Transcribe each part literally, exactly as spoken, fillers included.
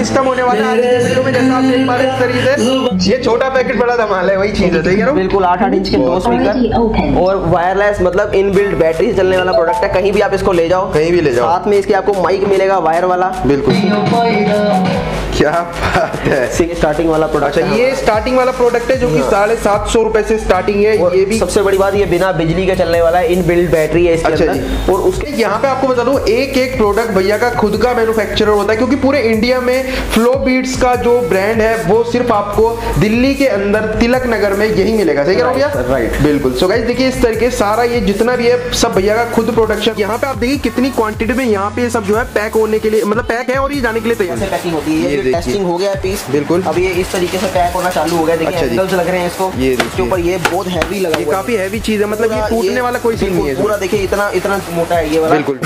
System होने वाला है आज की वीडियो में। जैसा आप देख पा रहे हैं इस तरीके से ये छोटा पैकेट बड़ा धमाल है, वही चीज है। ठीक है, बिल्कुल आठ आठ इंच के दो स्पीकर और वायरलेस, मतलब इनबिल्ट बैटरी से चलने वाला प्रोडक्ट है। कहीं भी आप इसको ले जाओ, कहीं भी ले जाओ, साथ में इसके आपको माइक मिलेगा वायर वाला। बिल्कुल, क्या बात है। स्टार्टिंग वाला प्रोडक्ट है, ये स्टार्टिंग वाला प्रोडक्ट है जो कि साढ़े सात सौ रुपए से स्टार्टिंग है। ये भी सबसे बड़ी बात, ये बिना बिजली के चलने वाला है, इनबिल्ट बैटरी है इसके अंदर। और उसके यहाँ पे आपको बता दूं, एक एक प्रोडक्ट भैया का खुद का मैन्युफैक्चरर होता है, क्योंकि पूरे इंडिया में फ्लो बीट्स का जो ब्रांड है वो सिर्फ आपको दिल्ली के अंदर तिलक नगर में यही मिलेगा। सही कह रहा हूं भैया? राइट, बिल्कुल। सो गाइस देखिए इस तरीके सारा ये जितना भी है सब भैया का खुद प्रोडक्शन। यहाँ पे आप देखिए कितनी क्वांटिटी में यहाँ पे सब जो है पैक होने के लिए, मतलब पैक है और ये जाने के लिए तैयार है। पैकिंग होती है, ये टेस्टिंग हो गया है पीस। बिल्कुल, अब ये इस तरीके से पैक होना चालू हो गया। देखिए एंगल्स लग रहे हैं इसको, ये इसके ऊपर ये बहुत हैवी लगा हुआ है, काफी हैवी चीज है, मतलब ये टूटने वाला कोई सीन नहीं है। पूरा देखिए इतना इतना मोटा है ये वाला। बिल्कुल।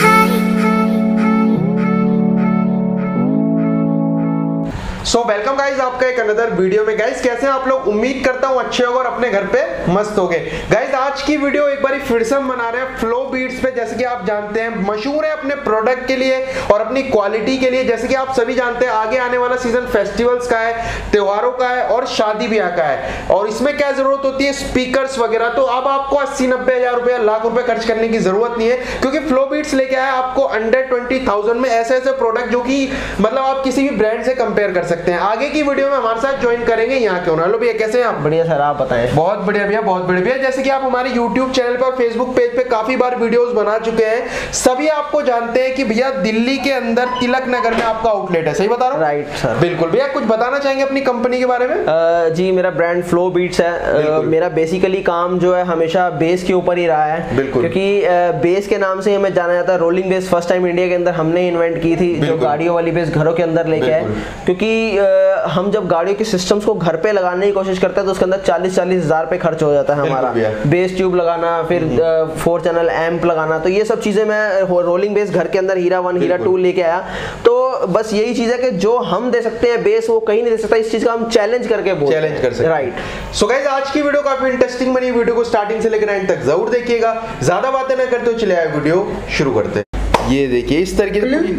सो वेलकम गाइज आपका एक अनदर वीडियो में। गाइज कैसे हैं आप लोग? उम्मीद करता हूं अच्छे होंगे और अपने घर पे मस्त होंगे। गाइज आज की वीडियो एक बार फिर से हम बना रहे हैं फ्लो बीट्स पे। जैसे कि आप जानते हैं मशहूर है अपने प्रोडक्ट के लिए और अपनी क्वालिटी के लिए। जैसे कि आप सभी जानते हैं आगे आने वाला सीजन फेस्टिवल्स का है, त्योहारों का है और शादी ब्याह का है, और इसमें क्या जरूरत होती है, स्पीकर्स वगैरह। तो अब आपको अस्सी नब्बे हजार रुपया लाख रुपए खर्च करने की जरूरत नहीं है, क्योंकि फ्लो बीट्स लेके आया आपको अंडर ट्वेंटी थाउजेंड में ऐसे ऐसे प्रोडक्ट जो कि मतलब आप किसी भी ब्रांड से कंपेयर कर सकते हैं। आगे की वीडियो में हमारे साथ ज्वाइन करेंगे यहाँ के ओनर। हेलो भैया, कैसे हैं आप? बढ़िया सर, आप बताएं। बहुत बढ़िया भैया, बहुत बढ़िया भैया। जैसे कि आप हमारे यूट्यूब चैनल पर, फेसबुक पेज पे काफी बार वीडियोस बना चुके हैं, सभी आपको जानते हैं कि भैया दिल्ली के अंदर तिलक नगर में आपका आउटलेट है। सही बता रहा हूँ? राइट सर, बिल्कुल। भैया कुछ बताना चाहेंगे अपनी कंपनी के बारे में? आ, जी मेरा ब्रांड फ्लो बीट्स है। आ, मेरा बेसिकली काम जो है हमेशा बेस के ऊपर ही रहा है। बिल्कुल, क्योंकि बेस के नाम से हमें जाना जाता है। Rolling bass first time India के अंदर हमने इन्वेंट की थी, जो गाड़ियों वाली बेस घरों के अंदर लेके आए। क्योंकि हम जब गाड़ियों के सिस्टम्स को घर पे लगाने की कोशिश करते हैं तो उसके अंदर चालीस चालीस हजार पे खर्च हो जाता है हमारा। बेस ट्यूब लगाना, फिर फोर चैनल एम्प लगाना, तो ये सब चीजें मैं रोलिंग बेस घर के अंदर हीरा वन हीरा टू लेके आया। तो बस यही चीज है कि जो हम दे सकते हैं बेस वो कहीं नहीं दे सकता। इस चीज का हम चैलेंज करके बोल चैलेंज कर सकते हैं। राइट। सो गाइस आज की वीडियो काफी इंटरेस्टिंग बनी। वीडियो को स्टार्टिंग से लेकर एंड तक जरूर देखिएगा। ज्यादा बातें ना करते हुए चले आए वीडियो शुरू करते हैं। ये देखिए इस तरीके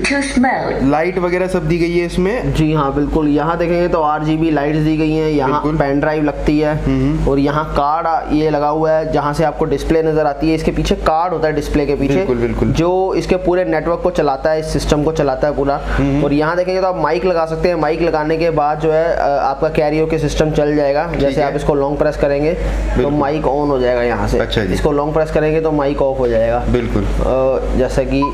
से लाइट वगैरह सब दी गई है इसमें। जी हाँ बिल्कुल। यहाँ देखेंगे तो आरजीबी लाइट्स दी गई हैं, यहाँ पेन ड्राइव लगती है और यहाँ कार्ड ये लगा हुआ है जहाँ से आपको डिस्प्ले नजर आती है। इसके पीछे कार्ड होता है डिस्प्ले के पीछे। बिल्कुल, बिल्कुल। जो इसके पूरे नेटवर्क को चलाता है, इस सिस्टम को चलाता है पूरा। और यहाँ देखेंगे तो आप माइक लगा सकते हैं। माइक लगाने के बाद जो है आपका कैरियो के सिस्टम चल जाएगा। जैसे आप इसको लॉन्ग प्रेस करेंगे तो माइक ऑन हो जाएगा यहाँ से। अच्छा, इसको लॉन्ग प्रेस करेंगे तो माइक ऑफ हो जाएगा। बिल्कुल। जैसा कि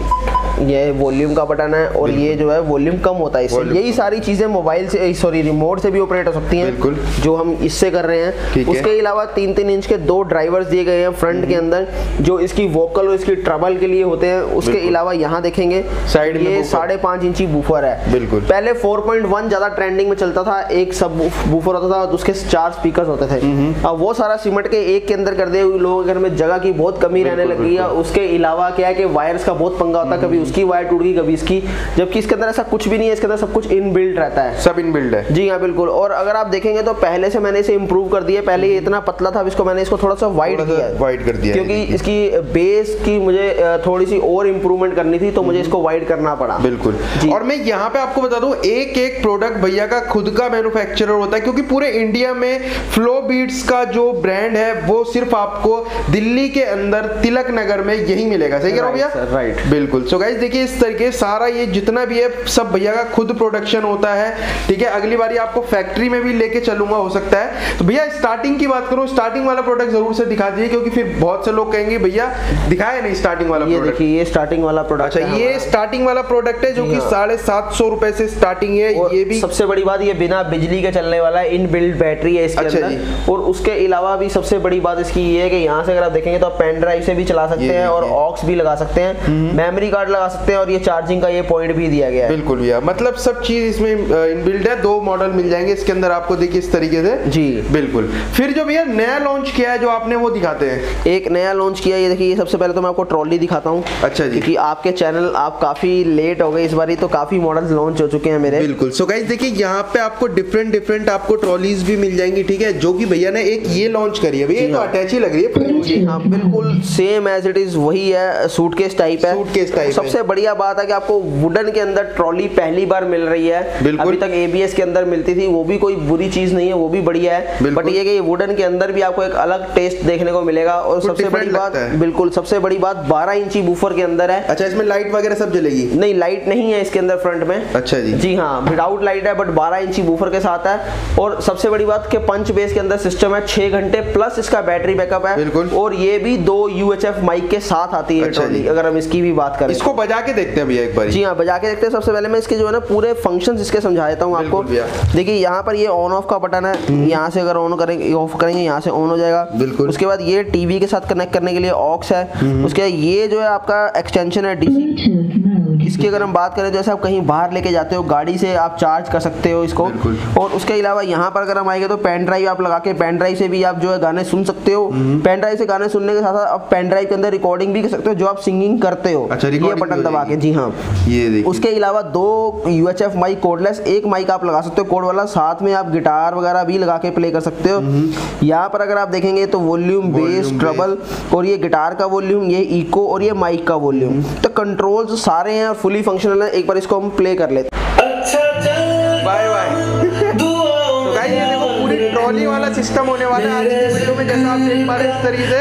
ये वॉल्यूम का बटन है और ये जो है वॉल्यूम कम होता है इससे। यही सारी चीजें मोबाइल से, सॉरी रिमोट से भी ऑपरेट हो सकती हैं, जो हम इससे कर रहे हैं। उसके अलावा तीन तीन इंच के दो ड्राइवर्स दिए गए हैं फ्रंट के अंदर, जो इसकी वोकल और इसकी ट्रबल के लिए होते हैं। उसके अलावा यहाँ देखेंगे साइड में ये साढ़े पांच इंची बूफर है। बिल्कुल। पहले फोर पॉइंट वन ज्यादा ट्रेंडिंग में चलता था, एक सब बूफर होता था और उसके चार स्पीकर होते थे। अब वो सारा सिमट के एक के अंदर कर दिए। लोगों के घर में जगह की बहुत कमी रहने लगी है। उसके अलावा क्या है कि वायर्स का बहुत पंगा होता है, कभी उसकी वायर टूट गई कभी इसकी, जबकि इसके अंदर ऐसा कुछ भी नहीं है। इसके अंदर सब कुछ इनबिल्ट रहता है, सब इनबिल्ट है। जी हाँ बिल्कुल। और अगर आप देखेंगे तो पहले से मैंने इसे इंप्रूव कर दिया। पहले ये इतना पतला था, अब इसको मैंने इसको थोड़ा सा वाइड किया है, वाइड कर दिया, क्योंकि इसकी बेस की मुझे थोड़ी सी और इंप्रूवमेंट करनी थी, तो मुझे इसको वाइड करना पड़ा। बिल्कुल। और मैं यहाँ पे आपको बता दूं, एक एक प्रोडक्ट भैया का खुद का मैन्युफैक्चरर होता है, क्योंकि पूरे इंडिया में फ्लो बीट्स का जो ब्रांड है वो सिर्फ आपको दिल्ली के अंदर तिलक नगर में यही मिलेगा। सही कह रहा हूं भैया? राइट, बिल्कुल। सो गाइस देखिए इस तरीके सारा ये जितना भी है सब भैया का खुद प्रोडक्शन होता है। ठीक है, अगली बारी आपको फैक्ट्री में भी लेके चलूंगा हो सकता है। तो भैया स्टार्टिंग की बात करूं, स्टार्टिंग वाला प्रोडक्ट जरूर से दिखा दीजिए, क्योंकि फिर बहुत से लोग कहेंगे भैया दिखाया नहीं स्टार्टिंग वाला प्रोडक्ट। ये देखिए ये स्टार्टिंग वाला प्रोडक्ट। अच्छा, ये स्टार्टिंग वाला प्रोडक्ट है जो कि साढ़े सात सौ रुपए से स्टार्टिंग है। ये भी सबसे बड़ी बात, ये बिना बिजली के चलने वाला है, इनबिल्ट बैटरी है इसके अंदर। और उसके अलावा भी सबसे बड़ी बात इसकी ये है कि यहाँ से अगर आप देखेंगे तो आप पेन ड्राइव से भी चला सकते हैं और ऑक्स भी लगा सकते हैं, मेमोरी कार्ड लगा सकते हैं, और ये चार्जिंग का ये पॉइंट भी दिया गया है। बिल्कुल भैया, मतलब सब चीज इसमें इनबिल्ट है। दो मॉडल मिल जाएंगे इसके अंदर आपको, देखिए इस तरीके से। जी बिल्कुल। फिर जो भैया नया लॉन्च किया है जो आपने, वो दिखाते हैं। एक नया लॉन्च किया, ये देखिए। ये सबसे पहले तो मैं आपको ट्रॉली दिखाता हूँ। अच्छा जी। क्योंकि आपके चैनल आप काफी लेट हो गए इस बारी, तो काफी मॉडल्स लॉन्च हो चुके हैं मेरे। बिल्कुल। सो गाइस देखिए यहाँ पे आपको डिफरेंट डिफरेंट आपको ट्रॉलीज भी मिल जाएंगी। ठीक है, जो कि भैया ने एक ये लॉन्च करी है। भैया तो अटैच ही लग रही है। हाँ बिल्कुल सेम एज इट इज वही है, सूटकेस टाइप है। सूटकेस टाइप सबसे बढ़िया बात है कि आपको वुडन के अंदर ट्रॉली पहली बार मिल रही है। अभी तक एबीएस के अंदर मिलती थी, वो भी कोई बुरी चीज नहीं है, वो भी बढ़िया है, बट ये कि ये वुडन के अंदर भी आपको एक अलग टेस्ट देखने को मिलेगा। और सबसे बड़ी बात, बिल्कुल सबसे बड़ी बात, बारह इंची बूफर के अंदर है। अच्छा, इसमें लाइट वगैरह सब जलेगी? नहीं, लाइट नहीं है इसके अंदर फ्रंट में। अच्छा जी जी हाँ, विदाउट लाइट है, बट बारह इंची बूफर के साथ है। और सबसे बड़ी बात कि पंच बेस के अंदर सिस्टम है, छह घंटे प्लस इसका बैटरी बैकअप है। बिल्कुल। और ये भी दो यूएचएफ माइक के साथ आती है ट्रॉली। अगर हम इसकी भी बात करें, इसको बजा के देखते हैं भैया एक बार। जी हाँ, बजा के देखते हैं। सबसे पहले मैं इसके जो है ना पूरे फंक्शंस इसके समझा देता हूँ आपको। देखिए यहाँ पर ये ऑन ऑफ का बटन है, यहाँ से अगर ऑन करेंगे ऑफ करेंगे यहाँ से ऑन हो जाएगा। बिल्कुल। उसके बाद ये टीवी के साथ कनेक्ट करने के लिए ऑक्स है। उसके बाद ये जो है आपका एक्सटेंशन है डीसी। इसकी अगर हम बात करें, जैसे आप कहीं बाहर लेके जाते हो गाड़ी से, आप चार्ज कर सकते हो इसको। और उसके अलावा यहाँ पर अगर हम आएंगे तो पेन ड्राइव आप लगा के पेन ड्राइव से भी आप जो है गाने सुन सकते हो। पेन ड्राइव से गाने सुनने के साथ साथ आप पेन ड्राइव के अंदर रिकॉर्डिंग भी कर सकते हो जो आप सिंगिंग करते हो। अच्छा, ये बटन दबा के। जी हाँ, ये देखिए। उसके अलावा दो यूएचएफ माइक कोडलेस, एक माइक आप लगा सकते हो कोड वाला, साथ में आप गिटार वगैरह भी लगा के प्ले कर सकते हो। यहाँ पर अगर आप देखेंगे तो वॉल्यूम, बेस, ट्रबल, और ये गिटार का वॉल्यूम, ये इको, और ये माइक का वॉल्यूम। तो कंट्रोल्स सारे हैं और फुली फंक्शनल है। एक बार इसको हम प्ले कर लेते हैं। Bye bye. तो गाइस ये देखो पूरी ट्रॉली वाला सिस्टम होने वाला है आज की वीडियो में, जैसा आप देख पा रहे हैं इस तरीके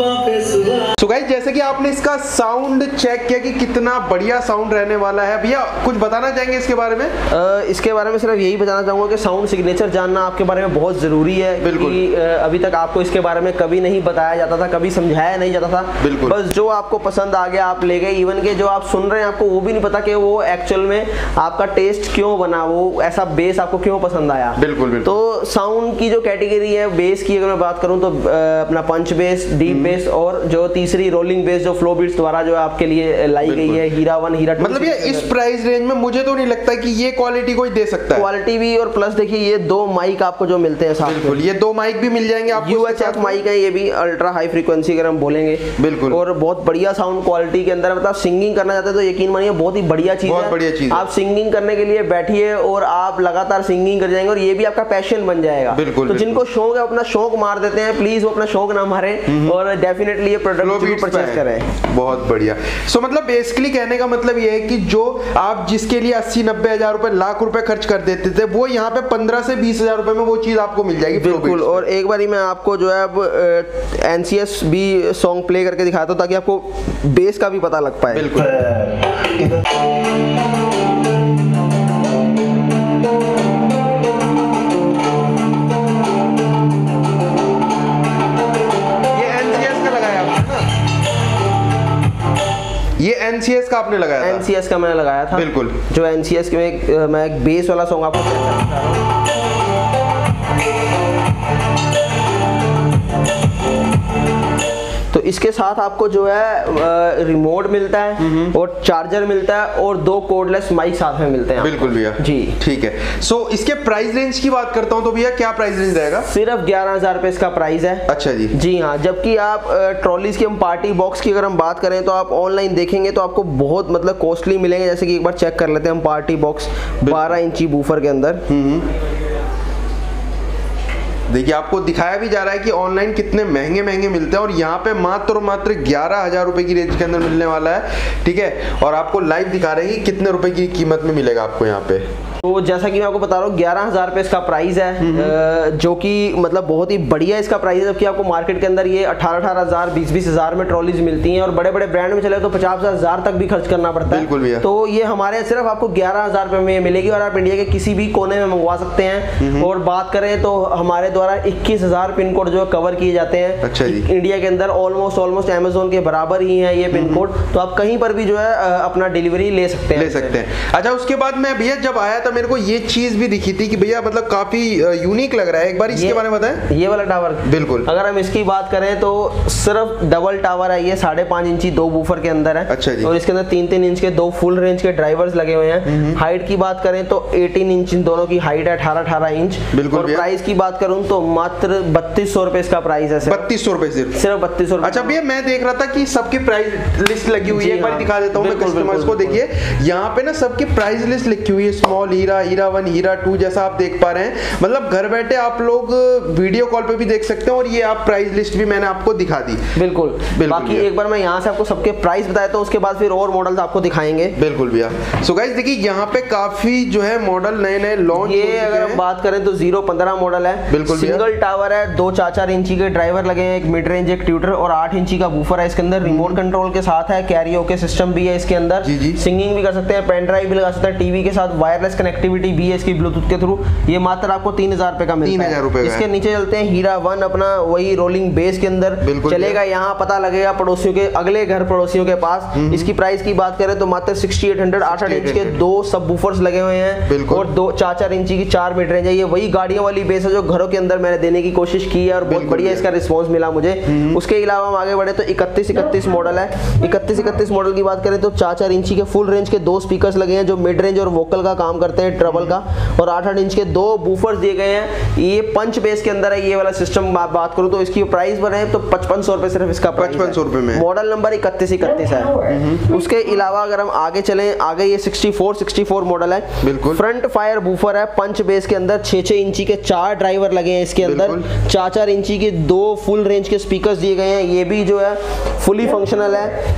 से। तो गाइस जैसे कि आपने इसका साउंड चेक किया कि कितना बढ़िया साउंड रहने वाला है, भैया कुछ बताना चाहेंगे इसके बारे में? आ, इसके बारे में सिर्फ यही बताना चाहूंगा कि साउंड सिग्नेचर जानना आपके बारे में बहुत जरूरी है। क्योंकि अभी तक आपको इसके बारे में कभी नहीं बताया जाता था, कभी समझाया नहीं जाता था। बस जो आपको पसंद आ गया आप ले गए। इवन के जो आप सुन रहे हैं आपको वो भी नहीं पता कि वो एक्चुअल में आपका टेस्ट क्यों बना, वो ऐसा बेस आपको क्यों पसंद आया। बिल्कुल, बिल्कुल। तो साउंड की जो कैटेगरी है बेस की अगर मैं बात करूं तो अपना पंच बेस, डीप बेस, और जो तीसरी रोलिंग बेस जो फ्लो बीट्स द्वारा जो आपके लिए लाई गई है, हीरा वन, हीरा टू। मतलब ये इस प्राइस रेंज में मुझे तो नहीं लगता कि ये क्वालिटी कोई दे सकता है। क्वालिटी भी, और प्लस देखिए ये दो माइक आपको जो मिलते हैं साथ में, ये दो माइक भी मिल जाएंगे आपको। यूएचएफ माइक है, ये भी अल्ट्रा हाई फ्रीक्वेंसी अगर हम बोलेंगे। बिल्कुल। और बहुत बढ़िया साउंड क्वालिटी के अंदर, मतलब सिंगिंग करना चाहते हैं तो यकीन मानिए बहुत ही बढ़िया चीज है। बढ़िया चीज। आप सिंगिंग करने के लिए बैठिए और आप लगातार सिंगिंग कर जाएंगे और ये भी आपका पैशन बन जाएगा। बिल्कुल। तो जिनको शौक है अपना शौक मार देते हैं, प्लीज वो अपना शौक ना मारें और डेफिनेटली ये प्रोडक्ट परचेज करें। बहुत बढ़िया। सो so, मतलब बेसिकली कहने का मतलब ये है कि जो आप जिसके लिए अस्सी नब्बे हजार रुपए, लाख रुपए खर्च कर देते थे, वो यहाँ पे पंद्रह से बीस हजार रुपए में वो चीज आपको मिल जाएगी। बिल्कुल। और एक बारी मैं आपको जो है अब एनसीएस भी सॉन्ग प्ले करके दिखाता हूँ ताकि आपको बेस का भी पता लग पाए। बिल्कुल। ये एनसीएस का आपने लगाया था? एनसीएस का मैंने लगाया था। बिल्कुल। जो एनसीएस के में मैं एक बेस वाला सॉन्ग आपको बताना चाह रहा हूँ। तो इसके साथ आपको जो है रिमोट मिलता है और चार्जर मिलता है और दो कोडलेस माइक साथ में मिलते हैं। बिल्कुल भैया जी ठीक है। सो so, इसके प्राइस रेंज की बात करता हूं तो भैया क्या प्राइस रेंज रहेगा? सिर्फ ग्यारह हजार रुपए इसका प्राइस है। अच्छा जी। जी हाँ, जबकि आप ट्रॉलीज की हम पार्टी बॉक्स की अगर हम बात करें तो आप ऑनलाइन देखेंगे तो आपको बहुत मतलब कॉस्टली मिलेंगे। जैसे कि एक बार चेक कर लेते हैं हम पार्टी बॉक्स बारह इंची बूफर के अंदर। देखिए आपको दिखाया भी जा रहा है कि ऑनलाइन कितने महंगे महंगे मिलते हैं और यहाँ पे मात्र मात्र ग्यारह हजार रुपए की रेंज के अंदर मिलने वाला है। ठीक है, और आपको लाइव दिखा रहे हैं कि कितने रुपए की कीमत में मिलेगा आपको यहाँ पे। तो जैसा कि मैं आपको बता रहा हूँ ग्यारह हजार रुपए इसका प्राइस है, जो कि मतलब बहुत ही बढ़िया इसका प्राइस है। जबकि आपको मार्केट के अंदर ये अठारह अठारह हजार बीस बीस हजार में ट्रॉलीज मिलती हैं और बड़े बड़े ब्रांड में चले तो पचास हजार तक भी खर्च करना पड़ता है। बिल्कुल भैया। तो ये हमारे सिर्फ आपको ग्यारह हजार रुपए में मिलेगी और आप इंडिया के किसी भी कोने में मंगवा सकते हैं। और बात करें तो हमारे द्वारा इक्कीस हजार पिन कोड जो कवर किए जाते हैं। अच्छा जी। इंडिया के अंदर ऑलमोस्ट ऑलमोस्ट अमेज़न के बराबर ही है ये पिन कोड, तो आप कहीं पर भी जो है अपना डिलीवरी ले सकते हैं ले सकते हैं। अच्छा, उसके बाद मैं भैया जब आया था मेरे को ये चीज भी दिखी थी कि भैया मतलब काफी यूनिक लग रहा है। एक बार इसके बारे में बताएं। ये वाला टावर बिल्कुल, अगर हम इसकी बात करें तो सिर्फ डबल टावर है ये, साढ़े पांच इंची दो बूफर के अंदर है। अच्छा जी। और इसके अंदर तीन तीन इंच के दो फुल रेंज के ड्राइवर्स लगे हुए हैं। हाइट की बात करें तो अठारह इंच इन दोनों की हाइट है, अठारह अठारह इंच। और प्राइस की बात करूं तो मात्र बत्तीस सौ रुपए इसका प्राइस है। बत्तीस सौ रुपए सिर्फ सिर्फ बत्तीस सौ रुपए। अच्छा भैया, मैं देख रहा था कि सबकी प्राइस लिस्ट लगी हुई है। एक बार दिखा देता हूँ मैं कस्टमर्स को। देखिए यहाँ पे ना सबकी प्राइस लिस्ट लिखी हुई है, small E Heera, Heera one, Heera two जैसा आप देख पा रहे हैं। मतलब घर बैठे आप लोग वीडियो कॉल पे भी देख सकते हैं और ये आप प्राइस लिस्ट भी मैंने आपको दिखा दी। बिल्कुल, बिल्कुल। बाकी एक बार मैं यहाँ से आपको सबके प्राइस बताया तो उसके बाद फिर और मॉडल्स आपको दिखाएंगे। बिल्कुल भैया। सो गाइस देखिए यहाँ पे काफी जो है मॉडल नए नए लॉन्च, ये अगर हम बात करें तो जीरो पंद्रह मॉडल है। बिल्कुल, सिंगल टावर है, दो चार चार इंची के ड्राइवर लगे हैं, एक मिड रेंज एक ट्यूटर और आठ इंची का बूफर है इसके अंदर। रिमोट कंट्रोल के साथ है, कैरियोके सिस्टम भी है इसके अंदर, जी जी। सिंगिंग भी कर सकते हैं, पेन ड्राइव भी लगा सकते हैं, टीवी के साथ वायरलेस कनेक्टिविटी भी है इसकी ब्लूटूथ के थ्रू। ये मात्र आपको तीन हजार रुपए का मिलता है। इसके नीचे चलते हैं, हीरा वन अपना वही रोलिंग बेस के अंदर चलेगा। यहाँ पता लगेगा पड़ोसियों के, अगले घर पड़ोसियों के पास। इसकी प्राइस की बात करें तो मात्र सिक्सटी एट हंड्रेड, आठ आठ इंच के दो सब बूफर्स लगे हुए हैं और दो चार चार इंची की चार मिड रेंज है। ये वही गाड़ियों वाली बेस है जो घरों के अंदर मैंने देने की कोशिश की है और बहुत बढ़िया इसका रिस्पॉन्स मिला मुझे। उसके अलावा हम आगे बढ़े तो इकतीस इकतीस मॉडल है। इकतीस इकतीस मॉडल की बात करें तो चार चार इंची के फुल रेंज के दो स्पीकर्स लगे हैं जो मिड रेंज और वोकल का काम करते हैं, ट्रबल का, और आठ आठ इंच के दो बूफर्स दिए गए हैं। ये पंच बेस के अंदर है ये वाला सिस्टम। बात करूं तो इसकी प्राइस बने तो पचपन सौ रुपए सिर्फ इसका पचपन सौ रुपए में। मॉडल नंबर इकतीस इकतीस है। उसके अलावा अगर हम आगे चलें, आगे ये sixty four sixty four model है। बिल्कुल। फ्रंट फायर बूफर है पंच बेस के अंदर, छह छह इंची के चार ड्राइवर लगे हैं इसके अंदर, चार चार इंची के दो फुल रेंज के स्पीकर्स दिए गए हैं। ये भी जो है फुली फंक्शनल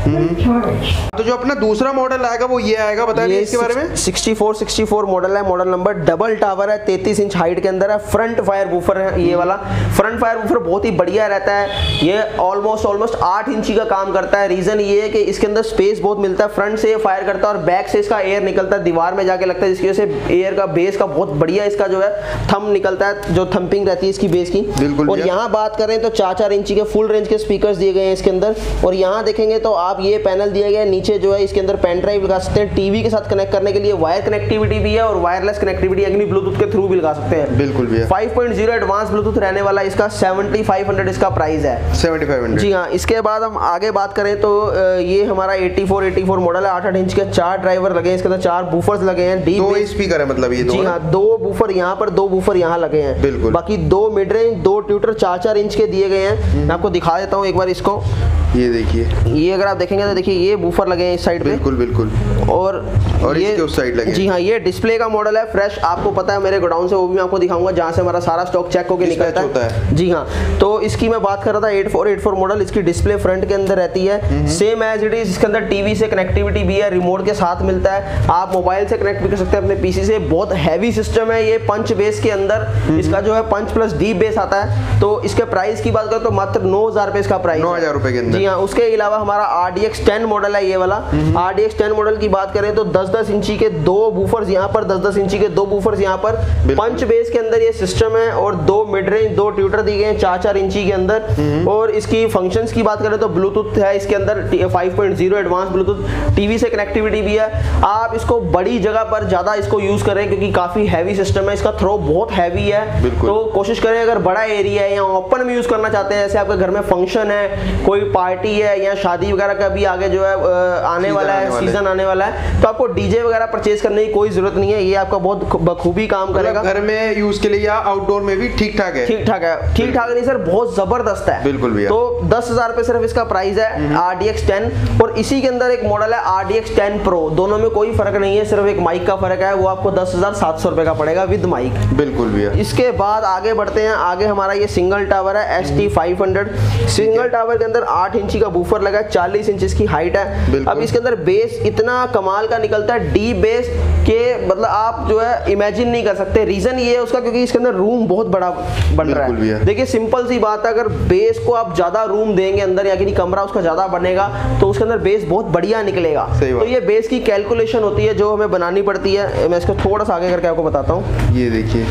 है। तो जो अपना दूसरा मॉडल आएगा वो ये आएगा, बताइए इसके बारे में। Sixty four sixty four model है, मॉडल नंबर, डबल टावर है, तैंतीस इंच हाइट के अंदर है, फ्रंट फायर बूफर है ये वाला। फ्रंट फायर बूफर बहुत ही बढ़िया रहता है, ये ऑलमोस्ट ऑलमोस्ट आठ इंची का काम करता है। रीजन ये है कि इसके अंदर स्पेस बहुत मिलता है, फ्रंट से ये फायर करता है और बैक से इसका एयर निकलता है, दीवार में जाके लगता है, जिसकी वजह से एयर का बेस का बहुत बढ़िया इसका जो है थंब निकलता है, जो थंपिंग रहती है इसकी बेस की। और यहाँ बात करें तो चार चार इंची के फुल रेंज के स्पीकर्स दिए गए हैं इसके अंदर। और यहाँ देखेंगे तो आप ये पैनल दिया गया है, नीचे जो है इसके अंदर पेन ड्राइव लगा सकते हैं, टीवी के साथ कनेक्ट करने के लिए वायर कनेक्टिविटी भी है और वायरलेस कनेक्टिविटी यानी ब्लूटूथ के थ्रू भी लगा सकते हैं। बिल्कुल भी है। Five point zero advance Bluetooth रहने वाला इसका सेवेंटी फाइव हंड्रेड इसका प्राइस है। Seventy five hundred. जी हाँ। इसके बाद हम आगे बात करें तो ये हमारा eighty four eighty four model है, आठ आठ इंच के चार ड्राइवर लगे हैं इसके अंदर, चार बूफर्स लगे हैं, डीप दो स्पीकर है मतलब ये दो। जी हाँ, दो बूफर यहाँ पर, दो बूफर यहाँ लगे हैं। बिल्कुल। बाकी दो मिड रेंज, दो ट्यूटर चार चार इंच के दिए गए हैं। मैं आपको दिखा देता हूँ एक बार इसको। ये देखिए, ये अगर आप देखेंगे तो देखिए ये बूफर लगे हैं इस साइड पे। बिल्कुल बिल्कुल। और और ये इसके उस साइड लगे। जी हाँ, ये डिस्प्ले का मॉडल है फ्रेश, आपको पता है मेरे गोडाउन से, वो भी मैं आपको दिखाऊंगा जहाँ से हमारा सारा स्टॉक चेक होकर निकलता है।, है जी हाँ। तो इसकी मैं बात कर रहा था eight four eight four model, इसकी डिस्प्ले फ्रंट के अंदर रहती है, सेम एज इट इज। इसके अंदर टीवी से कनेक्टिविटी भी है, रिमोट के साथ मिलता है, आप मोबाइल से कनेक्ट भी कर सकते हैं अपने पीसी से। बहुत हैवी सिस्टम है ये, पंच बेस के अंदर इसका जो है पंच प्लस डीप बेस आता है। तो इसके प्राइस की बात करें तो मात्र नौ हजार रुपए इसका प्राइस, नौ हजार रुपए के अंदर। जी हाँ। उसके अलावा हमारा R D X ten model है ये वाला। R D X ten model की बात करें तो दस दस इंची के दो बूफर्स यहाँ पर, दस दस इंची के दो बूफर्स यहाँ पर, पंच बेस के अंदर ये सिस्टम है और दो मिड रेंज दो ट्यूटर दिए गए हैं चार चार इंची के अंदर। और इसकी फंक्शंस की बात करें तो ब्लूटूथ है इसके अंदर, five point zero advance Bluetooth, TV से कनेक्टिविटी भी है। आप इसको बड़ी जगह पर ज्यादा इसको यूज करें क्योंकि काफी हैवी सिस्टम है, इसका थ्रो बहुत हैवी है। तो कोशिश करें अगर बड़ा एरिया है या ओपन में यूज करना चाहते हैं, जैसे आपके घर में फंक्शन है, कोई पार्टी है या शादी वगैरह का भी आगे जो है आने वाला है, सीजन आने वाला है, तो आपको डीजे वगैरह परचेज करने की कोई जरूरत नहीं है, ये आपका बहुत बखूबी काम करेगा। घर में यूज के लिए या आउटडोर में भी ठीक ठाक है। ठीक ठाक है, ठीक ठाक नहीं सर, बहुत जबरदस्त है। बिल्कुल भैया। तो दस हजार रुपए सिर्फ इसका प्राइस है, आर डी एक्स टेन। और इसी के अंदर एक मॉडल है R D X ten pro, दोनों में कोई फर्क नहीं है, सिर्फ एक माइक का फर्क है, वो आपको दस हजार सात सौ रुपए का पड़ेगा विद माइक। बिल्कुल भैया। इसके बाद आगे बढ़ते हैं, आगे हमारा ये सिंगल टावर है S T five hundred. Single tower के अंदर आठ इंची का बूफर लगा है, चालीस इंच की हाइट है। अब इसके अंदर बेस इतना कमाल का निकलता है, डीप बेस के मतलब आप जो है इमेजिन नहीं कर सकते। रीजन ये है उसका क्योंकि इसके अंदर रूम बहुत बड़ा बन रहा है। देखिए सिंपल सी बात है, अगर बेस को आप ज्यादा रूम देंगे अंदर या कि कमरा उसका ज्यादा बनेगा तो उसके अंदर बेस बहुत बढ़िया निकलेगा। तो ये बेस की कैलकुलेशन होती है जो हमें बनानी पड़ती है। मैं इसको थोड़ा सा आगे करके आपको बताता हूँ। ये देखिए,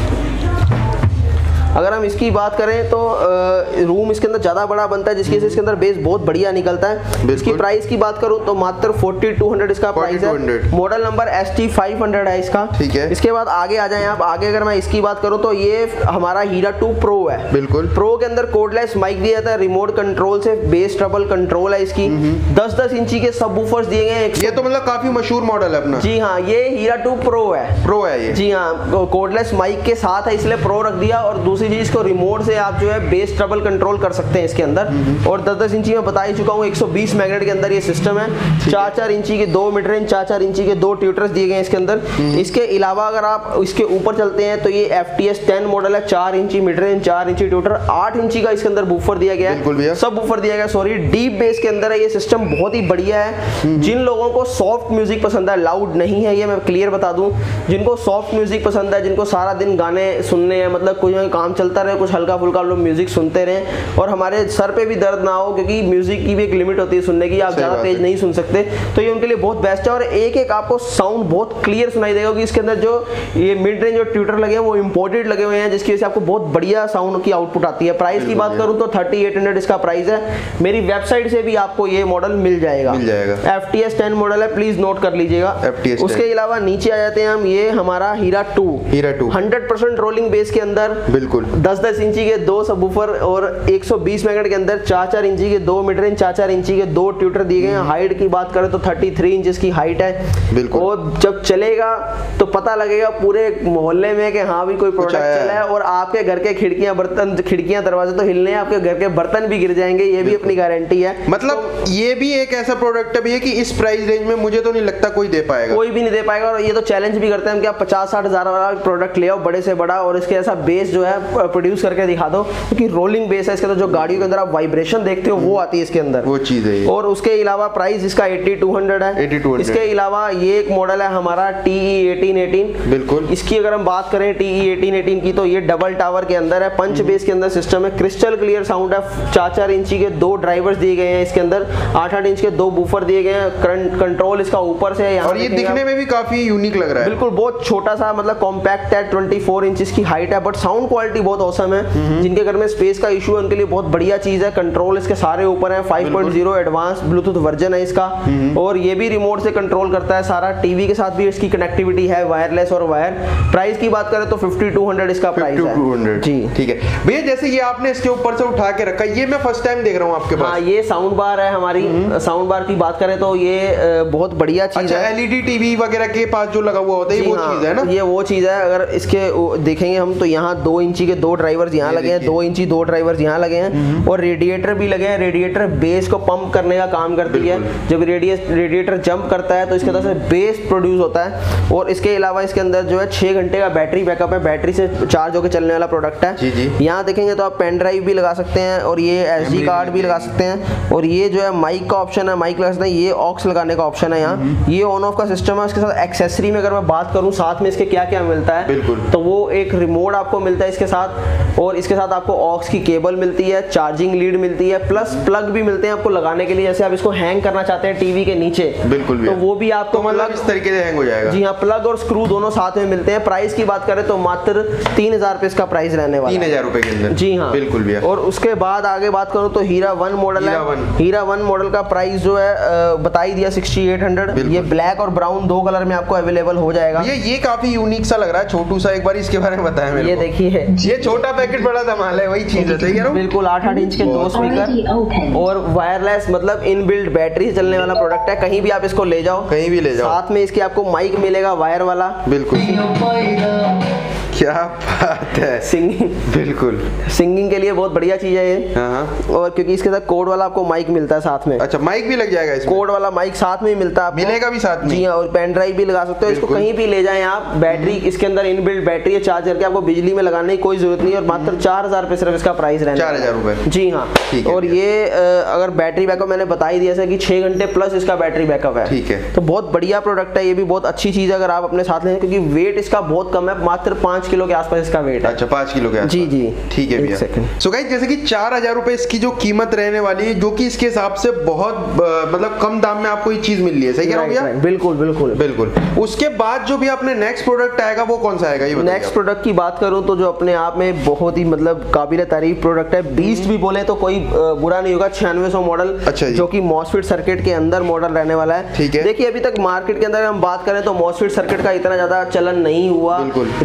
अगर हम इसकी बात करें तो रूम इसके अंदर ज्यादा बड़ा बनता है, जिसकी वजह से इसके अंदर बेस बहुत बढ़िया निकलता है। इसकी प्राइस की बात करूं तो मात्र फोर्टी टू हंड्रेड इसका प्राइस है। Model number S T five hundred है इसका। ठीक है। इसके बाद आगे आ जाएं आप, आगे अगर मैं इसकी बात करूं तो ये हमारा हीरा टू प्रो है। बिल्कुल। प्रो के अंदर कोडलेस माइक दिया जाता है, रिमोट कंट्रोल से बेस ट्रबल कंट्रोल है इसकी, दस दस इंची के सब वूफर्स दिए गए हैं। ये तो मतलब काफी मशहूर मॉडल है अपना। जी हाँ, ये हीरा टू प्रो है। प्रो है ये। जी हाँ, कोडलेस माइक के साथ है इसलिए प्रो रख दिया। और दूसरी दूसरी चीज इसको रिमोट से आप जो है बेस ट्रबल कंट्रोल कर सकते हैं इसके अंदर। और दस दस इंची में बता ही चुका हूँ, एक सौ बीस मैग्नेट के अंदर ये सिस्टम है। चार चार इंची के दो मिड रेंज, चार चार इंची के दो ट्यूटर्स दिए गए हैं इसके अंदर। इसके अलावा अगर आप इसके ऊपर चलते हैं तो ये F T S ten model है, चार इंची मिड रेंज, चार इंची ट्यूटर, आठ इंची का इसके अंदर बूफर दिया गया है, सब बूफर दिया गया सॉरी, डीप बेस के अंदर है। ये सिस्टम बहुत ही बढ़िया है। जिन लोगों को सॉफ्ट म्यूजिक पसंद है, लाउड नहीं है ये मैं क्लियर बता दूं, जिनको सॉफ्ट म्यूजिक पसंद है, जिनको सारा दिन गाने सुनने हैं, मतलब कुछ काम चलता रहे, कुछ हल्का फुल्का लोग म्यूजिक सुनते रहें और हमारे सर पे भी दर्द ना हो, क्योंकि म्यूजिक की भी एक लिमिट होती है सुनने की, आप ज्यादा तेज नहीं सुन सकते, तो ये उनके लिए बहुत बेस्ट है। और एक एक आपको साउंड बहुत क्लियर सुनाई देगा कि इसके अंदर जो ये मिड रेंज और ट्यूटर लगे हैं वो इंपोर्टेड लगे हुए हैं, जिसकी वजह से आपको बहुत बढ़िया साउंड की आउटपुट आती है। प्राइस की बात करूं तो थर्टी एट हंड्रेड इसका प्राइस है। मेरी वेबसाइट से भी आपको ये मॉडल मिल जाएगा, मिल जाएगा। F T S ten model है, प्लीज नोट कर लीजिएगा। उसके अलावा नीचे आ जाते हैं हम, ये हमारा Heera two, Heera two hundred percent rolling bass के अंदर, बिल्कुल दस दस इंची के दो सबवूफर और एक सौ बीस मैग्नेट के अंदर, चार चार इंची के दो मिड रेंज, चार चार इंची के दो ट्यूटर दिए गए हैं। हाइट की बात करें तो थर्टी थ्री इंचेस की हाइट है, बिल्कुल। और जब चलेगा तो पता लगेगा पूरे मोहल्ले में कि हाँ भी कोई प्रोडक्ट चला है। और आपके घर के खिड़कियां बर्तन खिड़कियां दरवाजे तो हिलने हैं, आपके घर के बर्तन भी गिर जाएंगे, ये भी अपनी गारंटी है। मतलब तो, ये भी एक ऐसा प्रोडक्ट है भी है कि इस प्राइस रेंज में मुझे तो नहीं लगता कोई दे पाएगा, कोई भी नहीं दे पाएगा। और ये तो चैलेंज भी करते हैं कि आप पचास साठ हजार वाला प्रोडक्ट ले आओ बड़े से बड़ा और इसके ऐसा बेस जो है प्रोड्यूस करके दिखा दो, क्योंकि रोलिंग बेस है इसके अंदर, जो गाड़ियों के अंदर आप वाइब्रेशन देखते हो वो आती है इसके अंदर, वो चीज है। और उसके अलावा प्राइस इसका एटी टू हंड्रेड है। इसके अलावा ये एक मॉडल है हमारा टी ई एटीन एटीन, बिल्कुल। इसकी अगर हम बात करें टी ई एटीन एटीन की तो ये डबल टावर के अंदर है, पंच बेस के अंदर सिस्टम है, क्रिस्टल क्लियर साउंड है, चार चार इंची के दो ड्राइवर्स दिए गए हैं इसके अंदर, आठ आठ इंच के दो बूफर दिए गए हैं, करंट कंट्रोल इसका ऊपर से है। और ये दिखने में भी काफी यूनिक लग रहा है, बिल्कुल बहुत छोटा सा, मतलब कॉम्पैक्ट है, ट्वेंटी फोर इंचेस की हाइट है, बट साउंड क्वालिटी बहुत औसम है। जिनके घर में स्पेस का इशू है उनके लिए बहुत बढ़िया चीज है। कंट्रोल इसके सारे ऊपर है, five point zero advance Bluetooth version है इसका, और ये भी रिमोट से कंट्रोल करता है सारा। टीवी के साथ भी इसकी कनेक्टिविटी है, वायरलेस और वायर। प्राइस की बात करें तो फिफ्टी टू हंड्रेड इसका प्राइस है जी, ठीक है भैया। जैसे ये आपने इसके ऊपर से उठा के रखा, ये मैं फर्स्ट टाइम देख रहा हूँ आपके पास। हाँ, ये साउंड बार है हमारी। साउंड बार की बात करें तो ये बहुत बढ़िया चीज अच्छा, है। एलईडी टीवी वगैरह के पास जो लगा हुआ होता है, ये वो चीज है ना, ये वो चीज है। अगर इसके देखेंगे हम तो यहाँ दो इंची के दो ड्राइवर्स यहाँ लगे हैं, दो इंची दो ड्राइवर्स यहाँ लगे हैं, और रेडिएटर भी लगे हैं। रेडिएटर बेस को पंप करने का काम करती है। जब रेडिएटर जंप करता है तो इसके अंदर से बेस प्रोड्यूस होता है। और इसके अलावा इसके अंदर जो है छह घंटे का बैटरी बैकअप है, बैटरी से चार्ज होकर चलने वाला प्रोडक्ट है। यहाँ देखेंगे तो आप पेन ड्राइव भी लगा सकते हैं और ये एसडी कार्ड भी लगा सकते हैं। और ये जो है माइक का ऑप्शन है, माइक लगा सकते हैं, ये ऑक्स लगाने का ऑप्शन है यहाँ। ये ऑन ऑफ का सिस्टम है। उसके साथ एक्सेसरी में अगर मैं बात करूँ साथ में इसके क्या क्या मिलता है, बिल्कुल, तो वो एक रिमोट आपको मिलता है इसके साथ, और इसके साथ आपको ऑक्स की केबल मिलती है, चार्जिंग लीड मिलती है, प्लस प्लग भी मिलते हैं आपको लगाने के लिए। जैसे आप इसको हैंग करना चाहते हैं टीवी के नीचे, बिल्कुल, तो वो भी आपको तो मतलब इस तरीके से हैंग हो जाएगा। जी हाँ, प्लग और स्क्रू दोनों साथ में मिलते हैं। प्राइस की बात करें तो मात्र तीन हजार रुपए इसका प्राइस रहने वाला है, तीन हजार रुपए के अंदर। जी हाँ, बिल्कुल भैया। और उसके बाद आगे बात करूँ तो हीरा वन मॉडल है। हीरा वन मॉडल का प्राइस जो है बता ही दिया, सिक्सटी एट हंड्रेड। ये ब्लैक और ब्राउन दो कलर में आपको अवेलेबल हो जाएगा। ये ये काफी यूनिक सा लग रहा है, छोटू सा। एक बार इसके बारे में बताएं मेरे ये को। देखिए, ये छोटा पैकेट बड़ा धमाल है, वही चीज है, सही है ना? बिल्कुल आठ आठ इंच के दो स्पीकर और वायरलेस, मतलब इनबिल्ट बैटरी से चलने वाला प्रोडक्ट है। कहीं भी आप इसको ले जाओ, कहीं भी ले जाओ, साथ में इसके आपको माइक मिलेगा वायर वाला। बिल्कुल, क्या बात है, सिंगिंग, बिल्कुल सिंगिंग के लिए बहुत बढ़िया चीज है ये। हाँ। और क्योंकि इसके साथ कोड वाला आपको माइक मिलता है साथ में। अच्छा, माइक भी लग जाएगा इसमें? कोड वाला माइक साथ में ही मिलता है, मिलेगा भी साथ में। जी हाँ, और पेन ड्राइव भी लगा सकते हो। इसको कहीं भी ले जाएं आप, बैटरी इसके अंदर इनबिल्ट बैटरी है, चार्ज करके आपको बिजली में लगाने की कोई जरूरत नहीं है। और मात्र चार हजार रुपए सिर्फ इसका प्राइस रहने चार हजार रुपए जी हाँ। और ये अगर बैटरी बैकअप मैंने बता ही दिया कि छह घंटे प्लस इसका बैटरी बैकअप है, ठीक है, तो बहुत बढ़िया प्रोडक्ट है। ये भी बहुत अच्छी चीज है अगर आप अपने साथ लें, क्योंकि वेट इसका बहुत कम है, मात्र पांच किलो के आसपास इसका वेट है। अच्छा, पाँच किलो के आसपास। जी जी, ठीक है भैया। सो गाइस, जैसे कि चार हजार रुपए इसकी जो कीमत रहने वाली है, जो कि इसके हिसाब से बहुत मतलब कम दाम में आपको ये चीज मिल रही है, सही कह रहा हूं भैया? बिल्कुल बिल्कुल बिल्कुल। उसके बाद जो भी अपने नेक्स्ट प्रोडक्ट आएगा वो कौन सा आएगा, ये बताइए। नेक्स्ट प्रोडक्ट की बात करूं तो जो अपने आप में बहुत ही मतलब काबिल तारीफ प्रोडक्ट है, बीस्ट भी बोले तो कोई बुरा नहीं होगा। छियानवे सौ मॉडल, अच्छा, जो कि मॉसफेट सर्किट के अंदर मॉडल रहने वाला है। ठीक है। देखिए, अभी तक मार्केट के अंदर हम बात करें तो मॉसफेट सर्किट का इतना ज्यादा चलन नहीं हुआ। रीजन ये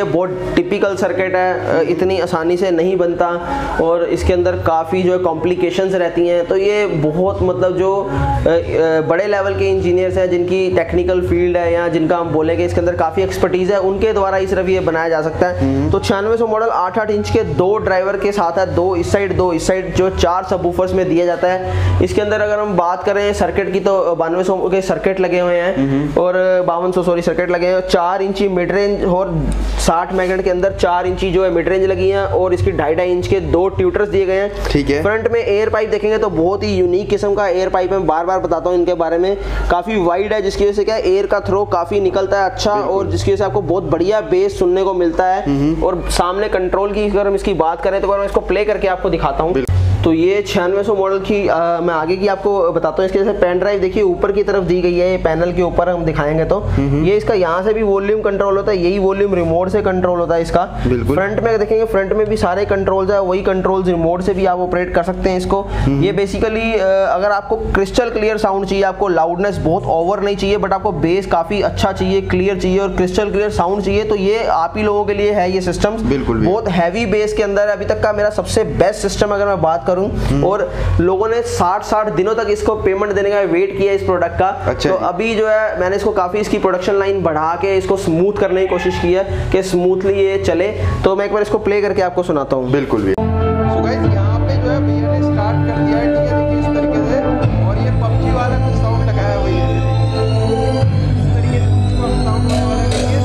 बहुत टिपिकल सर्किट है, इतनी आसानी से नहीं बनता और इसके अंदर काफ़ी जो है कॉम्प्लिकेशंस रहती हैं। तो ये बहुत मतलब जो बड़े लेवल के इंजीनियर्स हैं जिनकी टेक्निकल फील्ड है या जिनका हम बोलेंगे इसके अंदर काफ़ी एक्सपर्टीज़ है, उनके द्वारा ही सिर्फ ये बनाया जा सकता है। तो छियानवे सौ मॉडल आठ आठ इंच के दो ड्राइवर के साथ है, दो इस साइड दो इस साइड, जो चार सबवूफर्स में दिया जाता है। इसके अंदर अगर हम बात करें सर्किट की तो बानवे सौ के सर्किट लगे हुए हैं और बावन सौ सॉरी सर्किट लगे हैं। चार इंची मिड रेंज और साठ मैग्नेट के अंदर चार इंची जो है मिड रेंज लगी है और इसकी ढाई ढाई इंच के दो ट्यूटर्स दिए गए हैं। ठीक है। फ्रंट में एयर पाइप देखेंगे तो बहुत ही यूनिक किस्म का एयर पाइप है, बार बार बताता हूँ इनके बारे में। काफी वाइड है जिसकी वजह से क्या एयर का थ्रो काफी निकलता है अच्छा और जिसकी वजह से आपको बहुत बढ़िया बेस सुनने को मिलता है। और सामने कंट्रोल की अगर हम इसकी बात करें तो अगर मैं इसको प्ले करके आपको दिखाता हूँ तो ये छियानवे सौ मॉडल की आ, मैं आगे की आपको बताता हूँ। इसके जैसे पेन ड्राइव देखिए ऊपर की तरफ दी गई है, ये पैनल के ऊपर हम दिखाएंगे तो ये इसका यहाँ से भी वॉल्यूम कंट्रोल होता है, यही वॉल्यूम रिमोट से कंट्रोल होता है इसका। फ्रंट में देखेंगे फ्रंट में भी सारे कंट्रोल्स है, वही कंट्रोल्स रिमोट से भी आप ऑपरेट कर सकते हैं इसको। ये बेसिकली अगर आपको क्रिस्टल क्लियर साउंड चाहिए, आपको लाउडनेस बहुत ओवर नहीं चाहिए बट आपको बेस काफी अच्छा चाहिए, क्लियर चाहिए और क्रिस्टल क्लियर साउंड चाहिए तो ये आप ही लोगों के लिए है ये सिस्टम। बहुत हैवी बेस के अंदर अभी तक का मेरा सबसे बेस्ट सिस्टम अगर मैं बात करूं और लोगों ने साठ साठ दिनों तक इसको पेमेंट देने का वेट किया इस प्रोडक्ट का। अच्छा तो अभी जो है मैंने इसको काफी इसकी प्रोडक्शन लाइन बढ़ा के इसको स्मूथ करने की कोशिश की है कि स्मूथली ये चले। तो मैं एक बार इसको प्ले करके आपको सुनाता हूँ। बिल्कुल भी। सो गाइस यहाँ पे जो है भैया ने स्टार्ट कर दिया है, ठीक है, देखिए इस तरीके से और ये पबजी वाला जो साउंड लगाया हुआ है इस तरीके से साउंड लगाया हुआ है। देखिए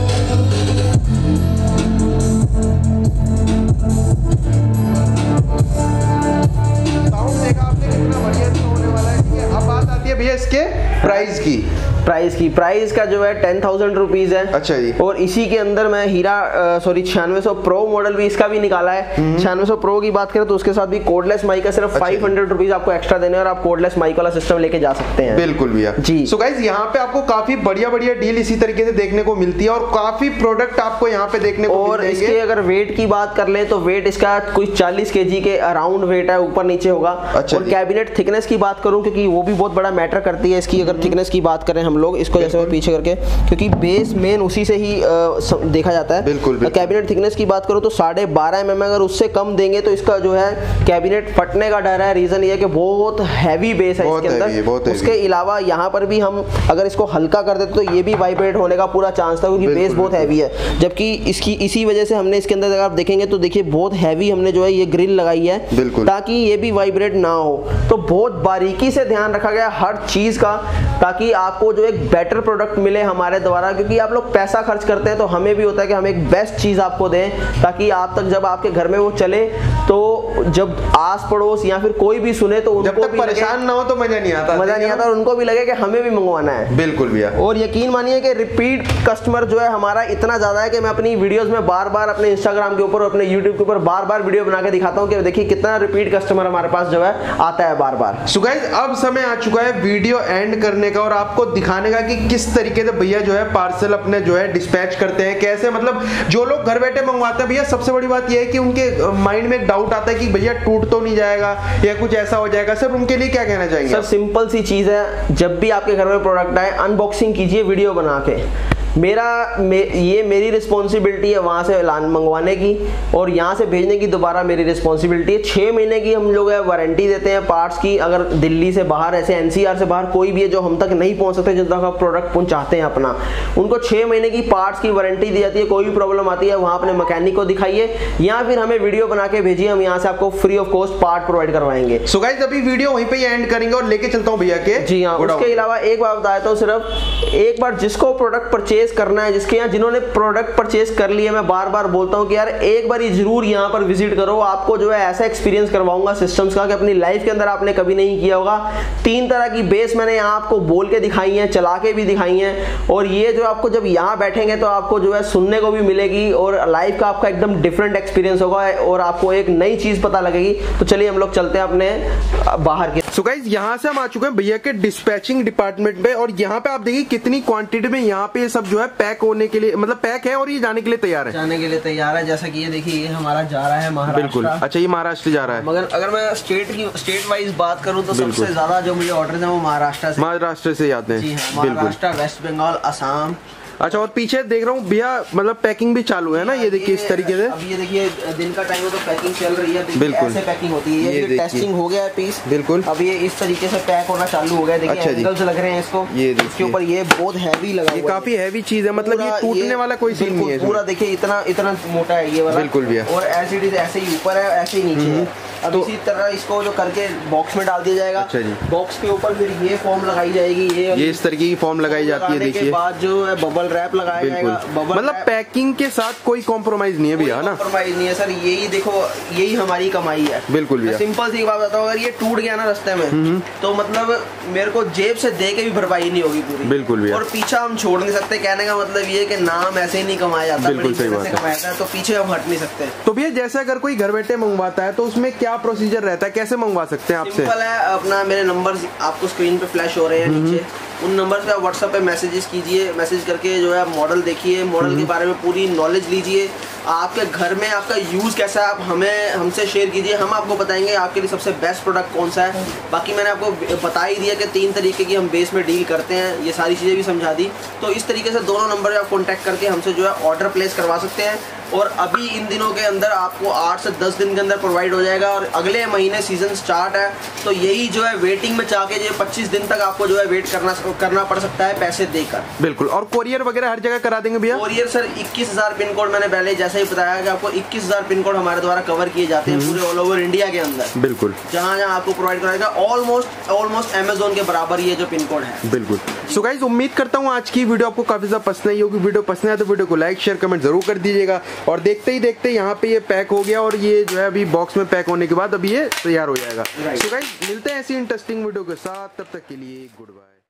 साउंड देखा आपने कितना बढ़िया होने वाला है, ठीक है। अब बात आती है भैया इसके प्राइस की। प्राइस की प्राइस का जो है टेन थाउजेंड रुपीज है। अच्छा जी। और इसी के अंदर मैं हीरा सॉरी छियानवे सौ प्रो मॉडल भी इसका भी निकाला है। छियानवे सौ प्रो की बात करें तो उसके साथ भी कोडलेस माइक का सिर्फ फाइव हंड्रेड रुपीज आपको एक्स्ट्रा देने और आप कोडलेस माइक वाला सिस्टम लेके जा सकते हैं। बिल्कुल भैया जी। सो गाइस यहाँ पे आपको काफी बढ़िया बढ़िया डील इसी तरीके से देखने को मिलती है और काफी प्रोडक्ट आपको यहाँ पे देखने को और इसके अगर वेट की बात कर ले तो वेट इसका कुछ चालीस केजी के अराउंड वेट है, ऊपर नीचे होगा। अच्छा और कैबिनेट थिकनेस की बात करूं क्योंकि वो भी बहुत बड़ा मैटर करती है इसकी अगर थिकनेस की बात करें हम लोग इसको जैसे पीछे करके, क्योंकि बेस मेन उसी से ही आ, देखा जाता है। बिल्कुल, बिल्कुल। कैबिनेट थिकनेस की बात करूं तो साढ़े बारह एम एम अगर उससे कम देंगे तो इसका जो है कैबिनेट फटने का डर है। रीजन ये है कि बहुत हैवी बेस है इसके अंदर। उसके अलावा यहाँ पर भी हम अगर इसको हल्का कर देते तो ये भी वाइब्रेट होने का पूरा चांस था क्योंकि बेस बहुत हैवी है। जबकि इसकी इसी वजह से हमने इसके अंदर अगर आप देखेंगे तो देखिए बहुत हैवी हमने जो है ये ग्रिल लगाई है ताकि ये भी वाइब्रेट ना हो। तो बहुत बारीकी से ध्यान रखा गया हर चीज का ताकि आपको जो एक बेटर प्रोडक्ट मिले हमारे द्वारा, क्योंकि आप लोग पैसा खर्च करते हैं तो हमें भी होता है कि हम एक बेस्ट चीज आपको दें ताकि आप तक जब आपके घर में वो चले तो जब आस पड़ोस या फिर कोई भी सुने तो उनको भी परेशान ना हो तो मजा नहीं आता मजा नहीं आता और उनको भी लगे कि हमें भी मंगवाना है। बिल्कुल भैया। और यकीन मानिए कि रिपीट कस्टमर जो है हमारा इतना ज्यादा है कि मैं अपनी वीडियोस में बार बार अपने इंस्टाग्राम के ऊपर अपने यूट्यूब के ऊपर बार बार वीडियो बना के दिखाता हूँ कि देखिए कितना रिपीट कस्टमर हमारे पास जो है आता है बार बार। सो गाइस अब समय आ चुका है वीडियो एंड करने का और आपको दिखाने का कि किस तरीके से भैया जो है पार्सल अपने जो है डिस्पैच करते हैं, कैसे मतलब जो लोग घर बैठे मंगवाते हैं भैया सबसे बड़ी बात यह है कि उनके माइंड में एक डाउट आता है कि भैया टूट तो नहीं जाएगा या कुछ ऐसा हो जाएगा। सर उनके लिए क्या कहना चाहेंगे? सर सिंपल सी चीज है, जब भी आपके घर में प्रोडक्ट आए अनबॉक्सिंग कीजिए वीडियो बना के। मेरा मे, ये मेरी रिस्पॉन्सिबिलिटी है वहाँ से लान मंगवाने की और यहाँ से भेजने की दोबारा मेरी रिस्पॉन्सिबिलिटी है। छः महीने की हम लोग है वारंटी देते हैं पार्ट्स की। अगर दिल्ली से बाहर ऐसे एनसीआर से बाहर कोई भी है जो हम तक नहीं पहुँच सकते, जिन तक आप प्रोडक्ट पहुँचाते हैं अपना, उनको छः महीने की पार्ट्स की वारंटी दी जाती है। कोई भी प्रॉब्लम आती है वहाँ अपने मैकेनिक को दिखाइए या फिर हमें वीडियो बना के भेजिए, हम यहाँ से आपको free of cost part provide करवाएंगे। सो गाइस अभी वीडियो वहीं पे एंड करेंगे और लेके चलता हूँ भैया के। जी हाँ, उसके अलावा एक बात बताता हूँ, सिर्फ एक बार जिसको प्रोडक्ट परचेज करना है, जिसके जिन्होंने प्रोडक्ट परचेज कर लिया, मैं बार बार बोलता हूं कि यार एक बार जरूर यहां पर विजिट करो। आपको जो है ऐसा एक्सपीरियंस करवाऊंगा सिस्टम्स का कि अपनी लाइफ के अंदर आपने कभी नहीं किया होगा। तीन तरह की बेस मैंने यहां आपको बोल के दिखाई है, चला के भी दिखाई है और ये जो आपको जब यहां बैठेंगे तो आपको जो है सुनने को भी मिलेगी और लाइफ का आपका एकदम डिफरेंट एक्सपीरियंस होगा और आपको एक नई चीज पता लगेगी। तो चलिए हम लोग चलते हैं अपने बाहर के। सो गाइस यहां से हम आ चुके हैं भैया के डिस्पैचिंग डिपार्टमेंट पे और यहाँ पे आप देखिए कितनी क्वांटिटी में यहाँ पे सब जो है पैक होने के लिए मतलब पैक है और ये जाने के लिए तैयार है। जाने के लिए तैयार है, जैसा कि ये देखिए ये हमारा जा रहा है महाराष्ट्र। बिल्कुल। अच्छा ये महाराष्ट्र जा रहा है। मगर अगर मैं स्टेट की स्टेट वाइज बात करूं तो सबसे ज्यादा जो मुझे ऑर्डर है वो महाराष्ट्र से महाराष्ट्र से आते हैं। जी हाँ, महाराष्ट्र, वेस्ट बंगाल, असम अच्छा, और पीछे देख रहा हूँ भैया मतलब पैकिंग भी चालू है ना, ये देखिए इस तरीके से। अब ये देखिए दिन का टाइम है तो पैकिंग चल रही है, बिल्कुल ऐसे पैकिंग होती है। ये, ये टेस्टिंग हो गया है पीस, बिल्कुल। अब ये इस तरीके से पैक होना चालू हो गया। देखिए एंगल्स लग रहे हैं इसको, ये इसके ऊपर ये बहुत हैवी लगा हुआ है, काफी हैवी चीज है, मतलब ये टूटने वाला कोई सीन नहीं है। पूरा देखिए इतना इतना मोटा है ये वाला, बिल्कुल भैया। और ऐसे ही ऐसे ही ऊपर है, ऐसे ही नीचे है। अब इसी तरह इसको जो करके बॉक्स में डाल दिया जाएगा। अच्छा जी। बॉक्स के ऊपर फिर ये फॉर्म लगाई जाएगी, ये ये इस तरीके की फॉर्म लगाई जाती है। देखिए के बाद जो है बबल रैप लगाया जाएगा। बबल मतलब पैकिंग के साथ कोई कॉम्प्रोमाइज नहीं है भैया, ना कॉम्प्रोमाइज नहीं है सर। यही देखो, यही हमारी कमाई है। बिल्कुल भैया। सिंपल सी बात बताओ, अगर ये टूट गया ना रास्ते में तो मतलब मेरे को जेब से दे के भी भरपाई नहीं होगी पूरी। बिल्कुल भैया। और पीछा हम छोड़ नहीं सकते, कहने का मतलब ये कि नाम ऐसे ही नहीं कमाया जाता, बिल्कुल सही बात है, तो पीछे हम हट नहीं सकते। तो भैया जैसे अगर कोई घर बैठे मंगवाता है तो उसमें क्या प्रोसीजर रहता है, कैसे मंगवा सकते हैं आपसे? सिंपल है, अपना मेरे नंबर आपको स्क्रीन पे फ्लैश हो रहे हैं नीचे, उन नंबर पे व्हाट्सएप पे मैसेजेस कीजिए। मैसेज करके जो है मॉडल देखिए, मॉडल के बारे में पूरी नॉलेज लीजिए। आपके घर में आपका यूज़ कैसा है आप हमें हमसे शेयर कीजिए, हम आपको बताएंगे आपके लिए सबसे बेस्ट प्रोडक्ट कौन सा है। बाकी मैंने आपको बता ही दिया कि तीन तरीके की हम बेस में डील करते हैं, ये सारी चीज़ें भी समझा दी। तो इस तरीके से दोनों नंबर पर आप कॉन्टैक्ट करके हमसे जो है ऑर्डर प्लेस करवा सकते हैं। और अभी इन दिनों के अंदर आपको आठ से दस दिन के अंदर प्रोवाइड हो जाएगा, और अगले महीने सीजन स्टार्ट है तो यही जो है वेटिंग में जाके जो पच्चीस दिन तक आपको जो है वेट करना करना पड़ सकता है पैसे देकर। बिल्कुल। और कोरियर वगैरह हर जगह करा देंगे भैया? कोरियर सर इक्कीस हजार पिन कोड, मैंने पहले जैसे ही बताया कि आपको इक्कीस हजार पिन कोड हमारे द्वारा कवर किए जाते हैं पूरे ऑल ओवर इंडिया के अंदर। बिल्कुल। जहाँ जहाँ आपको प्रोवाइड कराएगा, ऑलमोस्ट ऑलमोस्ट अमेजोन के बराबर ये जो पिन कोड है। बिल्कुल। सो गाइस, उम्मीद करता हूँ आज की वीडियो आपको काफी ज्यादा पसंद आई होगी। वीडियो पसंद है तो वीडियो को लाइक शेयर कमेंट जरूर कर दीजिएगा। और देखते ही देखते यहाँ पे ये पैक हो गया, और ये जो है अभी बॉक्स में पैक होने के बाद अभी ये तैयार हो जाएगा। सो गाइस, मिलते हैं ऐसी इंटरेस्टिंग वीडियो के साथ, तब तक के लिए गुड बाय।